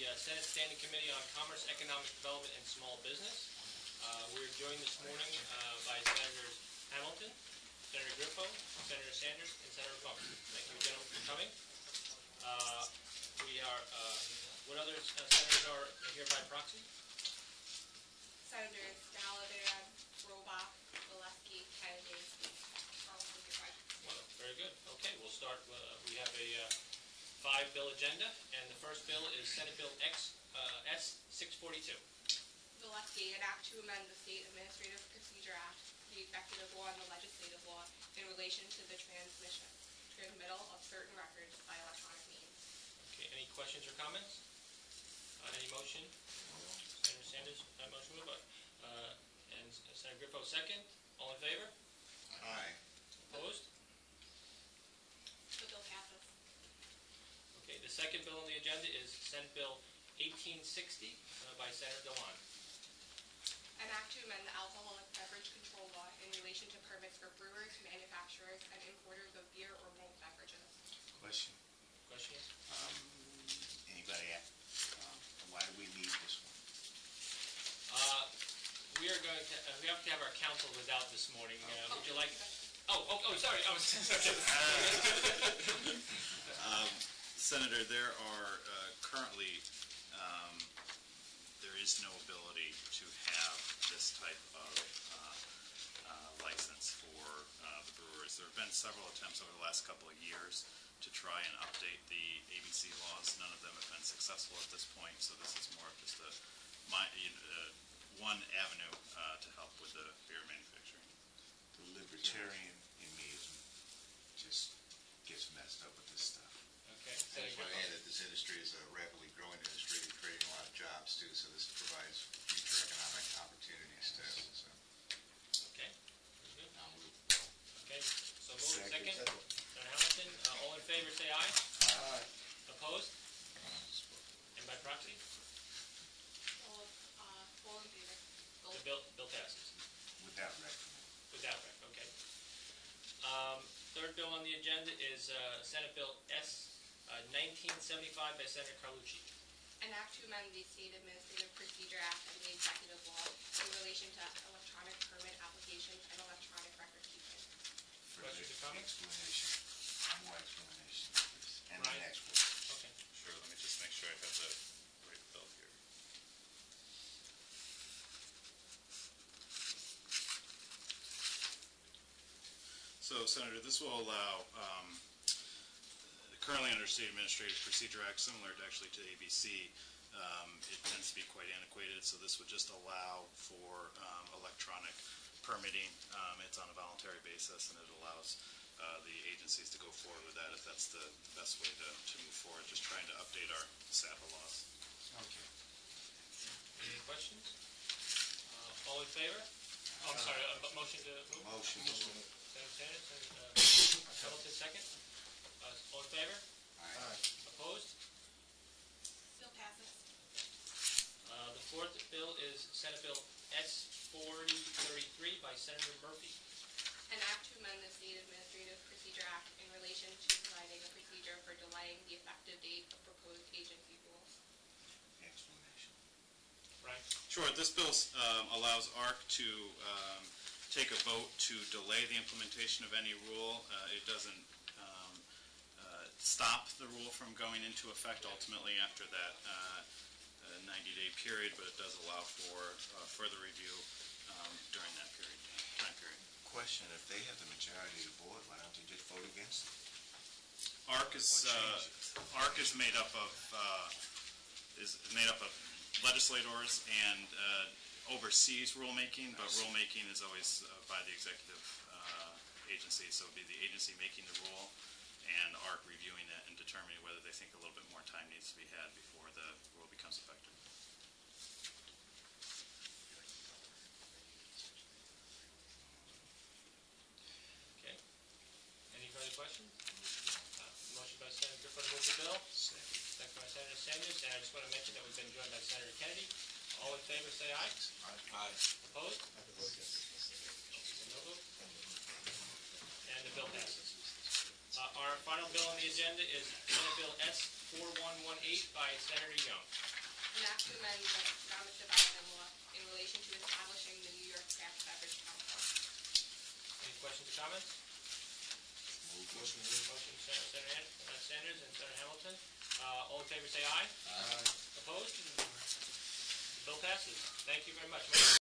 the Senate Standing Committee on Commerce, Economic Development, and Small Business. We're joined this morning by Senators Hamilton, Senator Griffo, Senator Sanders, and Senator Funk. Thank you, gentlemen, for coming. What other senators are here by proxy? Senators Gallagher, Robach, Valesky, Kennedy, Carlson, goodbye. Well, very good. Okay, we'll start. We have a five-bill agenda, and the first bill is Senate Bill S-642. Valesky, an act to amend the State Administrative Procedure Act, the executive law and the legislative law in relation to the transmittal of certain records by electronic means. Okay, any questions or comments on any motion? Senator Sanders, motion moved by, and Senator Griffo second. All in favor? Aye. Opposed? The bill passes. Okay, the second bill on the agenda is Senate Bill 1860 by Senator Dewan. An act to amend the Alcoholic Beverage Control Law in relation to permits for brewers, manufacturers, and importers of beer or malt beverages. Question. Questions? Anybody why do we need this one? We have to have our counsel without this morning. Would you like? Oh, sorry. I was. Senator, there are currently there is no ability to have this type of license for the brewers. There have been several attempts over the last couple of years to try and update the ABC laws. None of them have been successful at this point, so this is more of just one avenue to help with the beer manufacturing. The libertarian in me just gets messed up with this stuff. Okay. I just want to add that this industry is a rapidly growing industry, creating a lot of jobs too, so this provides future economic opportunities too. So. Okay. Very good. I'll move. Okay. So move second. Senator Hamilton. All in favor, say aye. Aye. Opposed? And by proxy? All in favor. The bill passes. Without rec. Without rec. Okay. Third bill on the agenda is Senate Bill S-1975 by Senator Carlucci. An act to amend the State Administrative Procedure Act and the executive law in relation to electronic permit application and electronic record keeping. Questions or comments? More explanation, please. And Ryan? the next one. Okay. Sure, let me just make sure I have the right bill here. So, Senator, this will allow, currently under State Administrative Procedure Act, similar actually to ABC, it tends to be quite antiquated, so this would just allow for electronic permitting. It's on a voluntary basis, and it allows the agencies to go forward with that if that's the best way to move forward, just trying to update our SAPA laws. Okay. Any questions? All in favor? Oh, I'm sorry, motion to move? Motion. Senator Sanders, Hamilton second. All in favor? Aye. Opposed? Bill passes. The fourth bill is Senate Bill S-4033 by Senator Murphy. An act to amend the State Administrative Procedure Act in relation to providing a procedure for delaying the effective date of proposed agency rules. Explanation. Right. Sure. This bill allows ARC to take a vote to delay the implementation of any rule. It doesn't stop the rule from going into effect ultimately after that 90-day period, but it does allow for further review during that time period. Question, if they have the majority of the board, why don't they just vote against it? ARC is made up of legislators and oversees rulemaking, but rulemaking is always by the executive agency, so it would be the agency making the rule and ARC reviewing it and determining whether they think a little bit more time needs to be had before the rule becomes effective. Okay. Any further questions? Motion by Senator Griffo to move the bill. Second by Senator Sanders. And I just want to mention that we've been joined by Senator Kennedy. All in favor, say aye. Aye. Opposed? No vote. And the bill passes. Our final bill on the agenda is Senate Bill S 4118 by Senator Young. An act to amend the economic development law in relation to establishing the New York Craft Beverage Council. Any questions or comments? Motion, Senator Sanders and Senator Hamilton. All in favor say aye. Opposed? The bill passes. Thank you very much.